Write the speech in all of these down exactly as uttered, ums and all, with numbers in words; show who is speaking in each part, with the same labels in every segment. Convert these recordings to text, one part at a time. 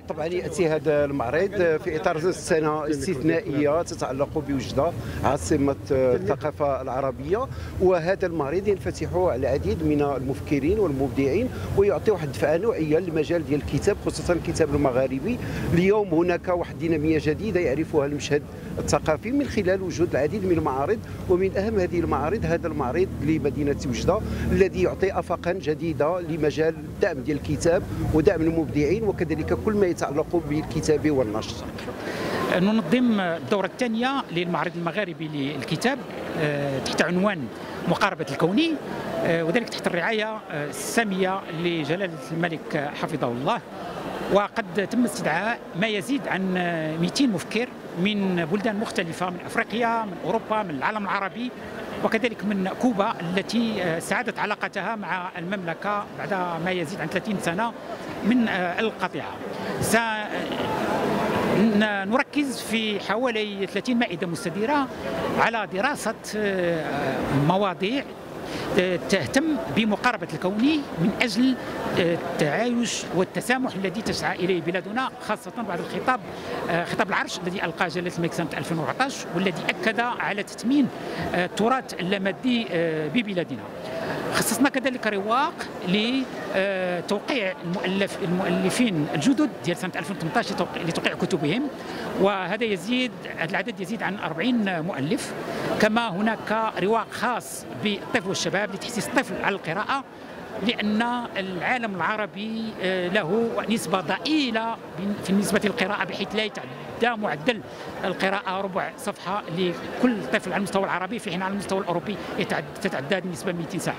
Speaker 1: طبعا ياتي هذا المعرض في اطار سنه استثنائيه تتعلق بوجده عاصمه الثقافه العربيه، وهذا المعرض ينفتح على العديد من المفكرين والمبدعين ويعطي واحد الدفعه نوعيه للمجال ديال الكتاب، خصوصا الكتاب المغاربي. اليوم هناك واحد ديناميه جديده يعرفها المشهد الثقافي من خلال وجود العديد من المعارض، ومن اهم هذه المعارض هذا المعرض لمدينه وجده الذي يعطي افاقا جديده لمجال الدعم ديال الكتاب ودعم المبدعين وكذلك كل ما يتعلق بالكتابه والنشر.
Speaker 2: ننظم الدورة الثانية للمعرض المغاربي للكتاب تحت عنوان مقاربة الكوني، وذلك تحت الرعاية السامية لجلالة الملك حفظه الله. وقد تم استدعاء ما يزيد عن مئتين مفكر من بلدان مختلفة، من أفريقيا، من أوروبا، من العالم العربي، وكذلك من كوبا التي استعادت علاقتها مع المملكة بعد ما يزيد عن ثلاثين سنة من القطيعة. نركز في حوالي ثلاثين مائدة مستديرة على دراسة مواضيع تهتم بمقاربة الكوني من أجل التعايش والتسامح الذي تسعى إليه بلادنا، خاصة بعد الخطاب خطاب العرش الذي ألقاه جلالة الملك سنة ألفين وأربعة عشر والذي أكد على تثمين التراث اللامادي ببلادنا. خصصنا كذلك رواق لتوقيع المؤلف المؤلفين الجدد ديال سنة ألفين وثمانية عشر لتوقيع كتبهم، وهذا يزيد هذا العدد يزيد عن أربعين مؤلف. كما هناك رواق خاص بالطفل والشباب لتحسيس الطفل على القراءة، لأن العالم العربي له نسبة ضئيلة في نسبة القراءة، بحيث لا يتعدى معدل القراءة ربع صفحة لكل طفل على المستوى العربي، في حين على المستوى الأوروبي تتعدى النسبة مئتين ساعة.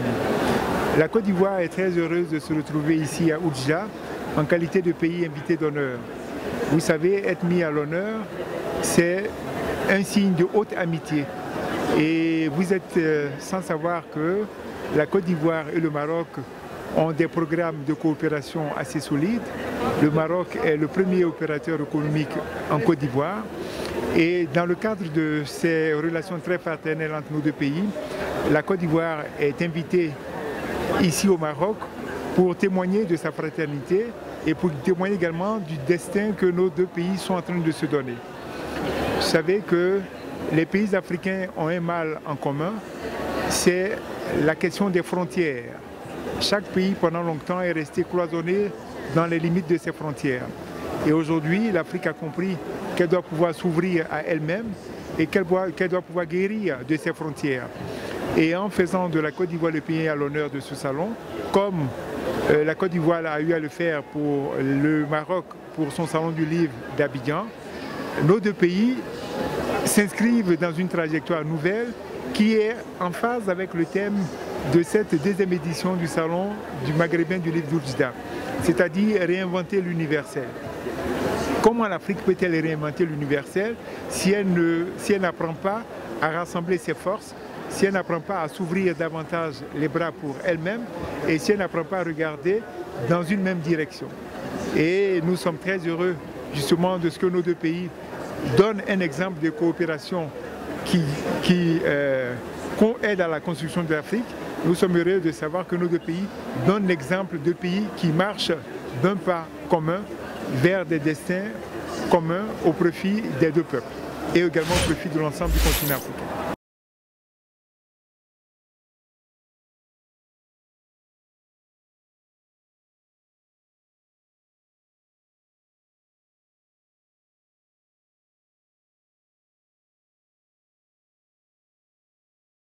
Speaker 3: La Côte d'Ivoire est très heureuse de se retrouver ici à Oujda en qualité de pays invité d'honneur. Vous savez, être mis à l'honneur, c'est un signe de haute amitié. Et vous êtes euh, sans savoir que la Côte d'Ivoire et le Maroc ont des programmes de coopération assez solides. Le Maroc est le premier opérateur économique en Côte d'Ivoire. Et dans le cadre de ces relations très fraternelles entre nos deux pays, la Côte d'Ivoire est invitée ici au Maroc pour témoigner de sa fraternité et pour témoigner également du destin que nos deux pays sont en train de se donner. Vous savez que les pays africains ont un mal en commun, c'est la question des frontières. Chaque pays pendant longtemps est resté cloisonné dans les limites de ses frontières. Et aujourd'hui, l'Afrique a compris qu'elle doit pouvoir s'ouvrir à elle-même et qu'elle doit, qu'elle doit pouvoir guérir de ses frontières. Et en faisant de la Côte d'Ivoire le pays à l'honneur de ce salon, comme euh, la Côte d'Ivoire a eu à le faire pour le Maroc, pour son salon du livre d'Abidjan, nos deux pays s'inscrivent dans une trajectoire nouvelle qui est en phase avec le thème de cette deuxième édition du salon du maghrébin du livre d'Oujda, c'est-à-dire réinventer l'universel. Comment l'Afrique peut-elle réinventer l'universel si elle ne, si elle n'apprend pas à rassembler ses forces, si elle n'apprend pas à s'ouvrir davantage les bras pour elle-même et si elle n'apprend pas à regarder dans une même direction. Et nous sommes très heureux justement de ce que nos deux pays donnent un exemple de coopération qui, qui euh, aide à la construction de l'Afrique. Nous sommes heureux de savoir que nos deux pays donnent l'exemple de pays qui marchent d'un pas commun vers des destins communs au profit des deux peuples et également au profit de l'ensemble du continent africain.